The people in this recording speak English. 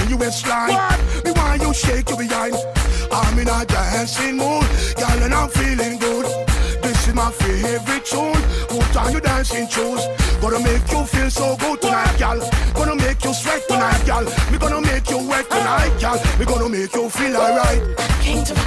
wine your waistline. Me want you shake your behind. I'm in a dancing mood, girl, and I'm feeling good. This is my favorite tune. Put on your dancing shoes. Gonna make you feel so good tonight, girl. Gonna make you sweat tonight, girl. We gonna make you wet tonight, girl. We gonna make you feel alright. Came to